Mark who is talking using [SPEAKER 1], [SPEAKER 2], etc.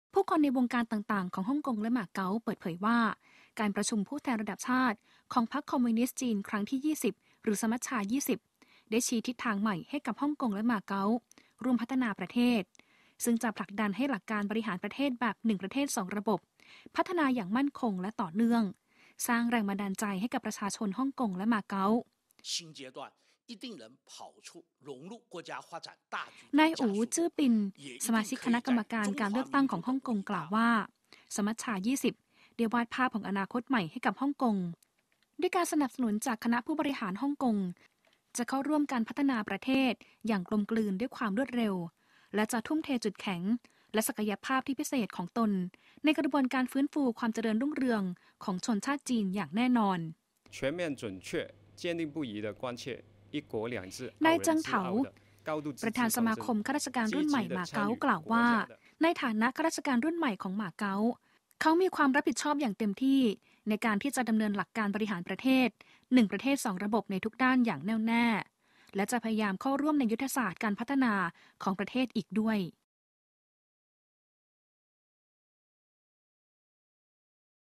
[SPEAKER 1] ผู้คนในวงการต่างๆของฮ่องกงและมาเก๊าเปิดเผยว่าการประชุมผู้แทนระดับชาติของพรรคคอมมิวนิสต์จีนครั้งที่ 20 หรือสมัชชา 20 ได้ชี้ทิศทางใหม่ให้กับฮ่องกงและมาเก๊าร่วมพัฒนาประเทศซึ่งจะผลักดันให้หลักการบริหารประเทศแบบ1ประเทศ2ระบบพัฒนาอย่างมั่นคงและต่อเนื่องสร้างแรงบันดาลใจให้กับประชาชนฮ่องกงและมาเก๊านายอู๋จื้อปินสมาชิกคณะกรรมการการเลือกตั้งของฮ่องกงกล่าวว่าสมัชชา 20 ได้วาดภาพของอนาคตใหม่ให้กับฮ่องกงด้วยการสนับสนุนจากคณะผู้บริหารฮ่องกงจะเข้าร่วมการพัฒนาประเทศอย่างกลมกลืนด้วยความรวดเร็วและจะทุ่มเทจุดแข็งและศักยภาพที่พิเศษของตนในกระบวนการฟื้นฟูความเจริญรุ่งเรืองของชนชาติจีนอย่างแน่นอนนายเจิงเถาประธานสมาคมข้าราชการรุ่นใหม่มาเก๊ากล่าวว่าในฐานะข้าราชการรุ่นใหม่ของมาเก๊าเขามีความรับผิดชอบอย่างเต็มที่ในการที่จะดำเนินหลักการบริหารประเทศ1ประเทศ2ระบบในทุกด้านอย่างแน่วแน่และจะพยายามเข้าร่วมในยุทธศาสตร์การพัฒนาของประเทศอีกด้วย